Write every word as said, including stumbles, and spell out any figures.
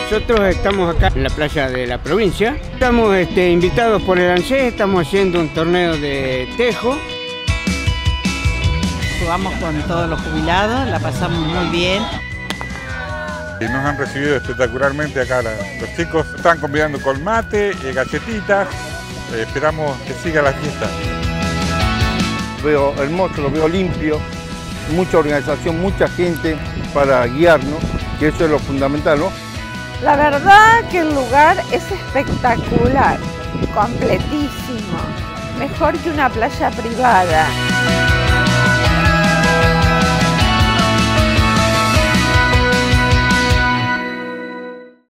Nosotros estamos acá en la playa de la provincia. Estamos este, invitados por el ANSES, estamos haciendo un torneo de tejo. Jugamos con todos los jubilados, la pasamos muy bien. Y nos han recibido espectacularmente acá. Los chicos están convidando con mate, eh, galletitas. Eh, esperamos que siga la fiesta. Lo veo hermoso, lo veo limpio, mucha organización, mucha gente para guiarnos, que eso es lo fundamental, ¿no? La verdad que el lugar es espectacular, completísimo, mejor que una playa privada.